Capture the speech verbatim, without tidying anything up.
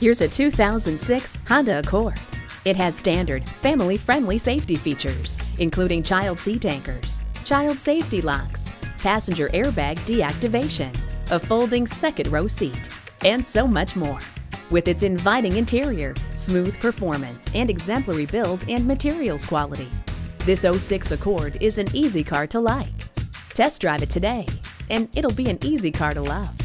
Here's a two thousand six Honda Accord. It has standard, family-friendly safety features, including child seat anchors, child safety locks, passenger airbag deactivation, a folding second row seat, and so much more. With its inviting interior, smooth performance, and exemplary build and materials quality, this oh six Accord is an easy car to like. Test drive it today, and it'll be an easy car to love.